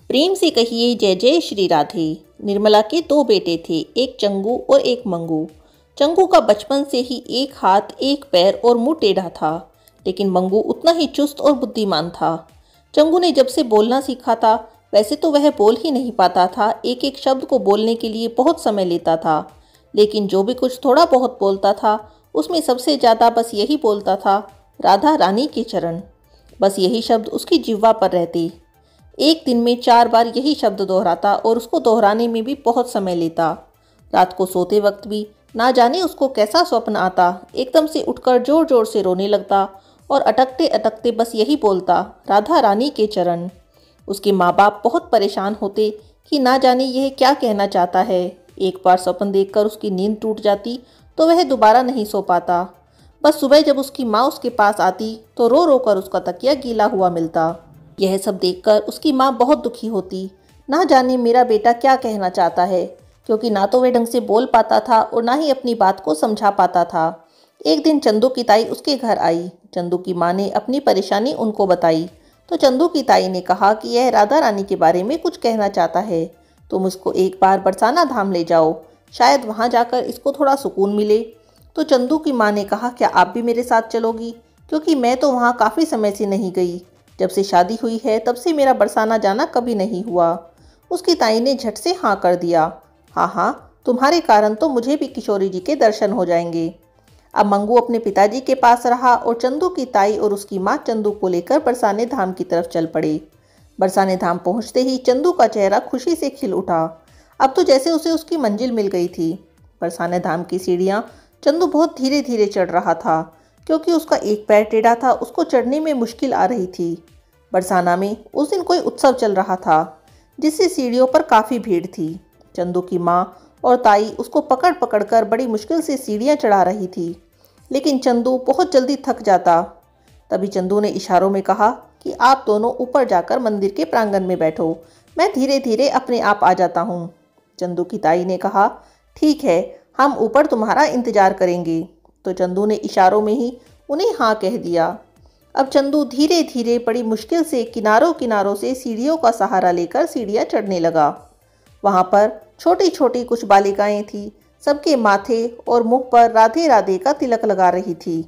प्रेम से कहिए जय जय श्री राधे। निर्मला के दो बेटे थे, एक चंगू और एक मंगू। चंगू का बचपन से ही एक हाथ, एक पैर और मुंह टेढ़ा था, लेकिन मंगू उतना ही चुस्त और बुद्धिमान था। चंगू ने जब से बोलना सीखा था, वैसे तो वह बोल ही नहीं पाता था। एक एक शब्द को बोलने के लिए बहुत समय लेता था, लेकिन जो भी कुछ थोड़ा बहुत बोलता था, उसमें सबसे ज़्यादा बस यही बोलता था, राधा रानी के चरण। बस यही शब्द उसकी जिह्वा पर रहते। एक दिन में 4 बार यही शब्द दोहराता और उसको दोहराने में भी बहुत समय लेता। रात को सोते वक्त भी ना जाने उसको कैसा स्वप्न आता, एकदम से उठकर जोर जोर से रोने लगता और अटकते अटकते बस यही बोलता, राधा रानी के चरण। उसके माँ बाप बहुत परेशान होते कि ना जाने यह क्या कहना चाहता है। एक बार स्वप्न देखकर उसकी नींद टूट जाती तो वह दोबारा नहीं सो पाता। बस सुबह जब उसकी माँ उसके पास आती तो रो रो कर उसका तकिया गीला हुआ मिलता। यह सब देखकर उसकी माँ बहुत दुखी होती। ना जाने मेरा बेटा क्या कहना चाहता है, क्योंकि ना तो वह ढंग से बोल पाता था और ना ही अपनी बात को समझा पाता था। एक दिन चंदू की ताई उसके घर आई। चंदू की माँ ने अपनी परेशानी उनको बताई तो चंदू की ताई ने कहा कि यह राधा रानी के बारे में कुछ कहना चाहता है। तुम उसको एक बार बरसाना धाम ले जाओ, शायद वहाँ जाकर इसको थोड़ा सुकून मिले। तो चंदू की माँ ने कहा, क्या आप भी मेरे साथ चलोगी, क्योंकि मैं तो वहाँ काफ़ी समय से नहीं गई। जब से शादी हुई है तब से मेरा बरसाना जाना कभी नहीं हुआ। उसकी ताई ने झट से हाँ कर दिया। हाँ हाँ, तुम्हारे कारण तो मुझे भी किशोरी जी के दर्शन हो जाएंगे। अब मंगू अपने पिताजी के पास रहा और चंदू की ताई और उसकी माँ चंदू को लेकर बरसाने धाम की तरफ चल पड़े। बरसाने धाम पहुँचते ही चंदू का चेहरा खुशी से खिल उठा। अब तो जैसे उसे उसकी मंजिल मिल गई थी। बरसाने धाम की सीढ़ियाँ चंदू बहुत धीरे धीरे चढ़ रहा था, क्योंकि उसका एक पैर टेढ़ा था, उसको चढ़ने में मुश्किल आ रही थी। बरसाना में उस दिन कोई उत्सव चल रहा था, जिससे सीढ़ियों पर काफ़ी भीड़ थी। चंदू की माँ और ताई उसको पकड़ पकड़ कर बड़ी मुश्किल से सीढ़ियाँ चढ़ा रही थी, लेकिन चंदू बहुत जल्दी थक जाता। तभी चंदू ने इशारों में कहा कि आप दोनों ऊपर जाकर मंदिर के प्रांगण में बैठो, मैं धीरे धीरे अपने आप आ जाता हूँ। चंदू की ताई ने कहा, ठीक है, हम ऊपर तुम्हारा इंतजार करेंगे। तो चंदू ने इशारों में ही उन्हें हाँ कह दिया। अब चंदू धीरे धीरे बड़ी मुश्किल से किनारों किनारों से सीढ़ियों का सहारा लेकर सीढ़ियाँ चढ़ने लगा। वहाँ पर छोटी छोटी कुछ बालिकाएं थीं, सबके माथे और मुंह पर राधे राधे का तिलक लगा रही थी।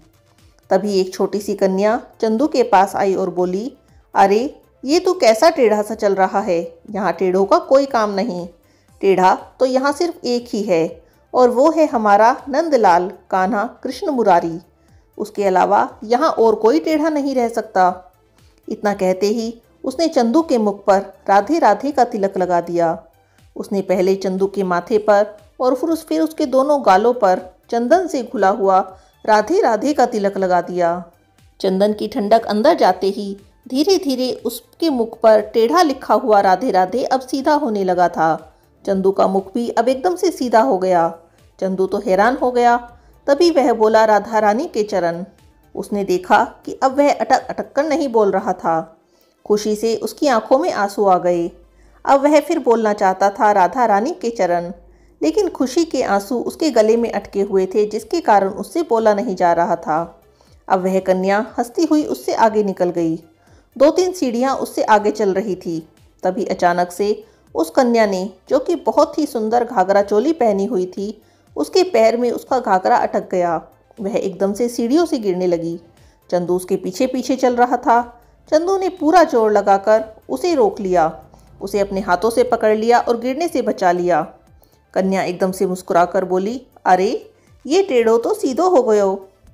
तभी एक छोटी सी कन्या चंदू के पास आई और बोली, अरे ये तो कैसा टेढ़ा सा चल रहा है, यहाँ टेढ़ों का कोई काम नहीं। टेढ़ा तो यहाँ सिर्फ एक ही है, और वो है हमारा नंदलाल कान्हा कृष्ण मुरारी। उसके अलावा यहाँ और कोई टेढ़ा नहीं रह सकता। इतना कहते ही उसने चंदू के मुख पर राधे राधे का तिलक लगा दिया। उसने पहले चंदू के माथे पर और फिर उसके दोनों गालों पर चंदन से घुला हुआ राधे राधे का तिलक लगा दिया। चंदन की ठंडक अंदर जाते ही धीरे धीरे उसके मुख पर टेढ़ा लिखा हुआ राधे राधे अब सीधा होने लगा था। चंदू का मुख भी अब एकदम से सीधा हो गया। चंदू तो हैरान हो गया। तभी वह बोला, राधा रानी के चरण। उसने देखा कि अब वह अटक अटक कर नहीं बोल रहा था। खुशी से उसकी आंखों में आंसू आ गए। अब वह फिर बोलना चाहता था, राधा रानी के चरण, लेकिन खुशी के आंसू उसके गले में अटके हुए थे, जिसके कारण उससे बोला नहीं जा रहा था। अब वह कन्या हंसती हुई उससे आगे निकल गई। 2-3 सीढ़ियाँ उससे आगे चल रही थी। तभी अचानक से उस कन्या ने, जो कि बहुत ही सुंदर घाघरा चोली पहनी हुई थी, उसके पैर में उसका घाघरा अटक गया। वह एकदम से सीढ़ियों से गिरने लगी। चंदू उसके पीछे पीछे चल रहा था। चंदू ने पूरा जोर लगाकर उसे रोक लिया, उसे अपने हाथों से पकड़ लिया और गिरने से बचा लिया। कन्या एकदम से मुस्कुराकर बोली, अरे ये टेढ़ो तो सीधो हो गयो।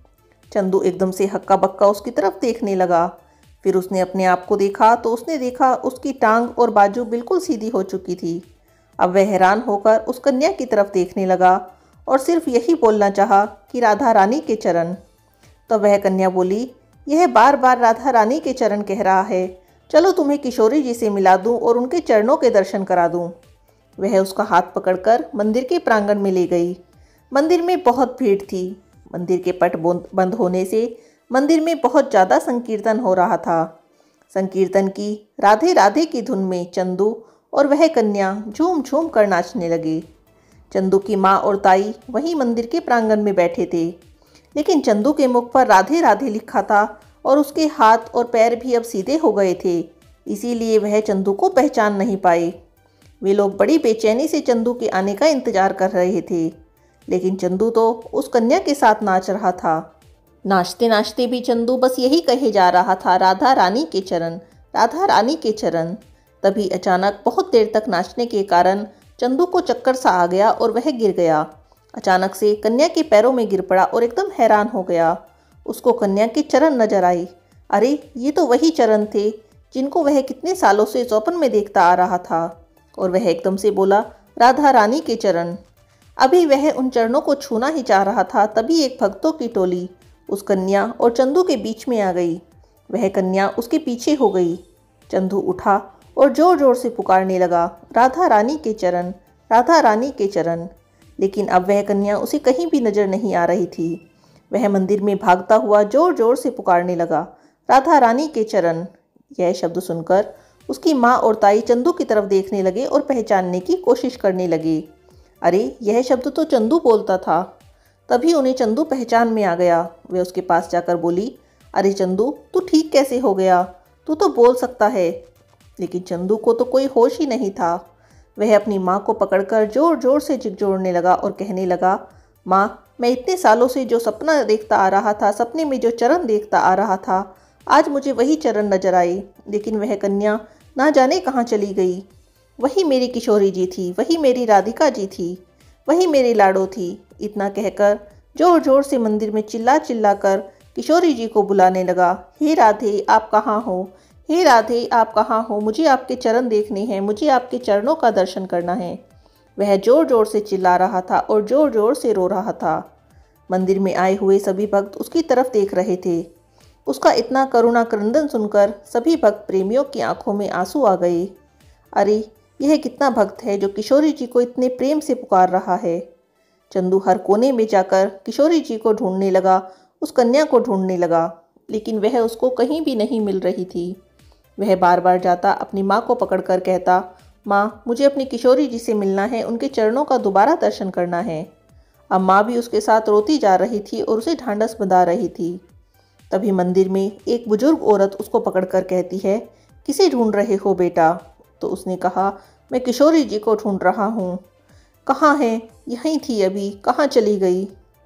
चंदू एकदम से हक्का बक्का उसकी तरफ देखने लगा। फिर उसने अपने आप को देखा तो उसने देखा उसकी टांग और बाजू बिल्कुल सीधी हो चुकी थी। अब वह हैरान होकर उस कन्या की तरफ देखने लगा और सिर्फ यही बोलना चाहा कि राधा रानी के चरण। तो वह कन्या बोली, यह बार बार राधा रानी के चरण कह रहा है, चलो तुम्हें किशोरी जी से मिला दूं और उनके चरणों के दर्शन करा दूं। वह उसका हाथ पकड़कर मंदिर के प्रांगण में ले गई। मंदिर में बहुत भीड़ थी। मंदिर के पट बंद होने से मंदिर में बहुत ज़्यादा संकीर्तन हो रहा था। संकीर्तन की राधे राधे की धुन में चंदू और वह कन्या झूम झूम कर नाचने लगे। चंदू की माँ और ताई वहीं मंदिर के प्रांगण में बैठे थे, लेकिन चंदू के मुख पर राधे राधे लिखा था और उसके हाथ और पैर भी अब सीधे हो गए थे। इसीलिए वह चंदू को पहचान नहीं पाए। वे लोग बड़ी बेचैनी से चंदू के आने का इंतजार कर रहे थे, लेकिन चंदू तो उस कन्या के साथ नाच रहा था। नाचते नाचते भी चंदू बस यही कहे जा रहा था, राधा रानी के चरण, राधा रानी के चरण। तभी अचानक बहुत देर तक नाचने के कारण चंदू को चक्कर सा आ गया और वह गिर गया। अचानक से कन्या के पैरों में गिर पड़ा और एकदम हैरान हो गया। उसको कन्या के चरण नजर आई। अरे, ये तो वही चरण थे जिनको वह कितने सालों से स्वप्न में देखता आ रहा था। और वह एकदम से बोला, राधा रानी के चरण। अभी वह उन चरणों को छूना ही चाह रहा था, तभी एक भक्तों की टोली उस कन्या और चंदू के बीच में आ गई। वह कन्या उसके पीछे हो गई। चंदू उठा और जोर जोर से पुकारने लगा, राधा रानी के चरण, राधा रानी के चरण। लेकिन अब वह कन्या उसे कहीं भी नजर नहीं आ रही थी। वह मंदिर में भागता हुआ जोर जोर से पुकारने लगा, राधा रानी के चरण। यह शब्द सुनकर उसकी माँ और ताई चंदू की तरफ देखने लगे और पहचानने की कोशिश करने लगे। अरे, यह शब्द तो चंदू बोलता था। तभी उन्हें चंदू पहचान में आ गया। वे उसके पास जाकर बोली, अरे चंदू, तू ठीक कैसे हो गया? तू तो बोल सकता है। लेकिन चंदू को तो कोई होश ही नहीं था। वह अपनी माँ को पकड़कर जोर जोर से झिकझोरने लगा और कहने लगा, माँ, मैं इतने सालों से जो सपना देखता आ रहा था, सपने में जो चरण देखता आ रहा था, आज मुझे वही चरण नजर आए। लेकिन वह कन्या ना जाने कहाँ चली गई। वही मेरी किशोरी जी थी, वही मेरी राधिका जी थी, वही मेरी लाडो थी। इतना कहकर जोर जोर से मंदिर में चिल्ला चिल्ला कर किशोरी जी को बुलाने लगा, हे राधे, आप कहाँ हो? हे राधे, आप कहाँ हो? मुझे आपके चरण देखने हैं, मुझे आपके चरणों का दर्शन करना है। वह जोर जोर से चिल्ला रहा था और जोर जोर से रो रहा था। मंदिर में आए हुए सभी भक्त उसकी तरफ देख रहे थे। उसका इतना करुणा क्रंदन सुनकर सभी भक्त प्रेमियों की आंखों में आंसू आ गए। अरे, यह कितना भक्त है जो किशोरी जी को इतने प्रेम से पुकार रहा है। चंदू हर कोने में जाकर किशोरी जी को ढूंढने लगा, उस कन्या को ढूंढने लगा, लेकिन वह उसको कहीं भी नहीं मिल रही थी। वह बार बार जाता, अपनी माँ को पकड़कर कहता, माँ, मुझे अपनी किशोरी जी से मिलना है, उनके चरणों का दोबारा दर्शन करना है। अब माँ भी उसके साथ रोती जा रही थी और उसे ढांढस बंधा रही थी। तभी मंदिर में एक बुजुर्ग औरत उसको पकड़कर कहती है, किसे ढूंढ रहे हो बेटा? तो उसने कहा, मैं किशोरी जी को ढूंढ रहा हूँ। कहाँ है? यहीं थी अभी, कहाँ चली गई?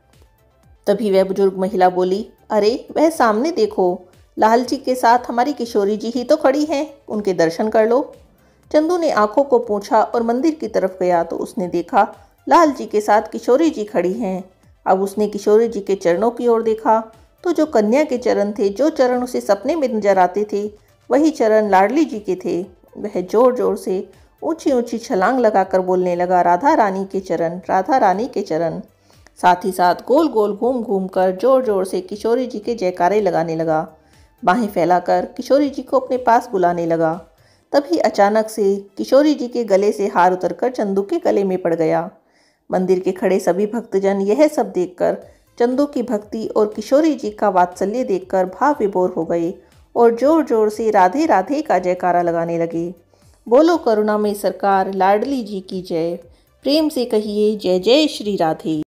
तभी वह बुजुर्ग महिला बोली, अरे, वह सामने देखो, लाल जी के साथ हमारी किशोरी जी ही तो खड़ी हैं, उनके दर्शन कर लो। चंदू ने आंखों को पोंछा और मंदिर की तरफ गया तो उसने देखा लाल जी के साथ किशोरी जी खड़ी हैं। अब उसने किशोरी जी के चरणों की ओर देखा तो जो कन्या के चरण थे, जो चरण उसे सपने में नजर आते थे, वही चरण लाडली जी के थे। वह जोर जोर से ऊंची ऊंची छलांग लगाकर बोलने लगा, राधा रानी के चरण, राधा रानी के चरण। साथ ही साथ गोल गोल घूम घूम कर जोर जोर से किशोरी जी के जयकारे लगाने लगा। बाहें फैलाकर किशोरी जी को अपने पास बुलाने लगा। तभी अचानक से किशोरी जी के गले से हार उतरकर चंदू के गले में पड़ गया। मंदिर के खड़े सभी भक्तजन यह सब देखकर चंदू की भक्ति और किशोरी जी का वात्सल्य देखकर भाव विभोर हो गए और जोर जोर से राधे राधे का जयकारा लगाने लगे। बोलो करुणा में सरकार लाडली जी की जय। प्रेम से कहिए, जय जय श्री राधे।